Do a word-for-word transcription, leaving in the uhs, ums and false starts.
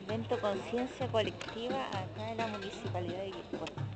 evento conciencia colectiva acá en la municipalidad de Quilpué.